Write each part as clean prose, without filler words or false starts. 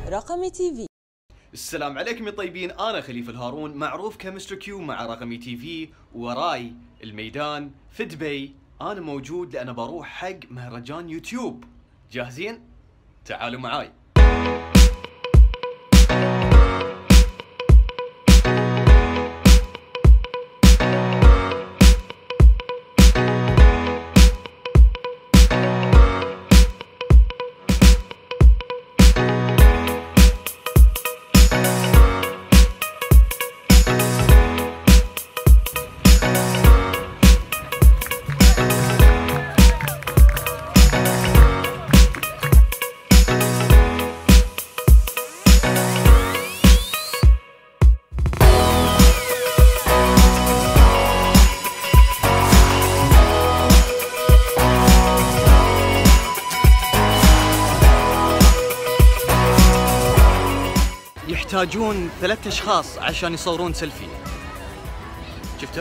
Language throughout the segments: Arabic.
رقمي تي في. السلام عليكم يا طيبين، انا خليفه الهارون معروف كمستر كيو مع رقمي تي في، وراي الميدان في دبي. انا موجود لأنا بروح حق مهرجان يوتيوب. جاهزين؟ تعالوا معاي. يحتاجون 3 أشخاص عشان يصورون سيلفي. شفتوا؟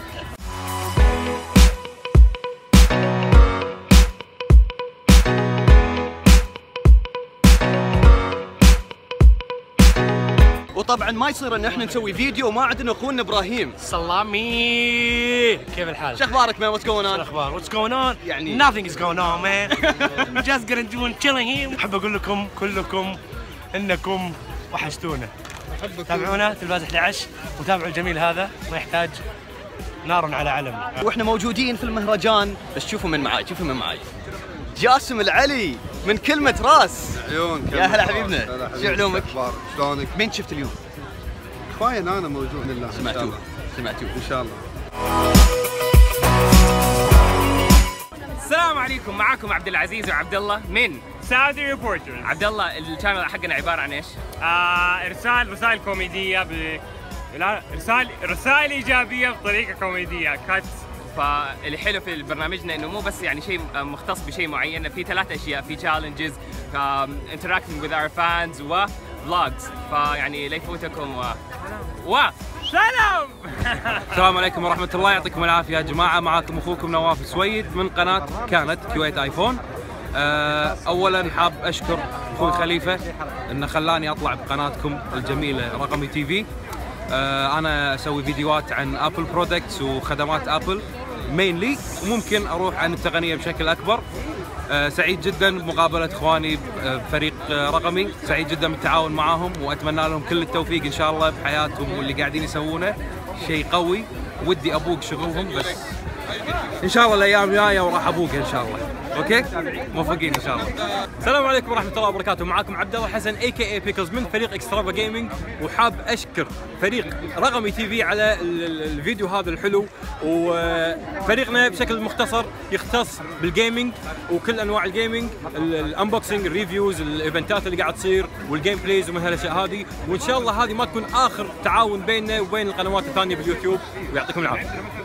وطبعا ما يصير ان احنا نسوي فيديو وما عندنا اخونا ابراهيم. سلامي، كيف الحال؟ شو اخبارك مان؟ واتس جوين اون؟ الاخبار؟ واتس جوين اون؟ يعني nothing is going on man. We're just gonna do chilling here. احب اقول لكم كلكم انكم وحشتونا. تابعونا تلفاز 11 وتابعوا الجميل هذا، ما يحتاج نار على علم. واحنا موجودين في المهرجان، بس شوفوا من معاي، شوفوا من معاي. جاسم العلي من كلمة راس. عيون يا هلا حبيبنا، شو علومك؟ شلونك؟ مين شفت اليوم؟ كفايه ان انا موجود لله. سمعتوه؟ ان شاء الله. السلام عليكم، معاكم عبد العزيز وعبد الله من سعودي ريبورترز. عبد الله. الشانل حقنا عباره عن ايش؟ ارسال رسائل كوميديه رسائل ايجابيه بطريقه كوميديه كات. فالحلو في برنامجنا انه مو بس يعني شيء مختص بشيء معين، في 3 اشياء، في challenges، interacting with our fans و vlogs. فيعني لا يفوتكم سلام. السلام عليكم ورحمة الله، يعطيكم العافية يا جماعة. معاكم اخوكم نواف السويد من قناة كانت كويت ايفون. اولا حاب اشكر اخوي خليفة انه خلاني اطلع بقناتكم الجميلة رقمي تي في. انا اسوي فيديوهات عن ابل برودكتس وخدمات ابل مينلي، وممكن اروح عن التقنية بشكل اكبر. سعيد جدا بمقابلة اخواني بفريق رقمي، سعيد جدا بالتعاون معاهم، واتمنى لهم كل التوفيق ان شاء الله بحياتهم واللي قاعدين يسوونه شيء قوي. ودي ابوق شغلهم بس ان شاء الله الايام جايه وراح ابوقها ان شاء الله. اوكي؟ موفقين ان شاء الله. السلام عليكم ورحمة الله وبركاته، معاكم عبد الله حسن AKA بيكلز من فريق اكسترافا جيمنج، وحاب اشكر فريق رقمي تي في على الفيديو هذا الحلو. وفريقنا بشكل مختصر يختص بالجيمنج وكل انواع الجيمنج، الانبوكسنج، الريفيوز، الايفنتات اللي قاعد تصير والجيم بلايز ومن هالاشياء هذه. وان شاء الله هذه ما تكون اخر تعاون بيننا وبين القنوات الثانية باليوتيوب، ويعطيكم العافية.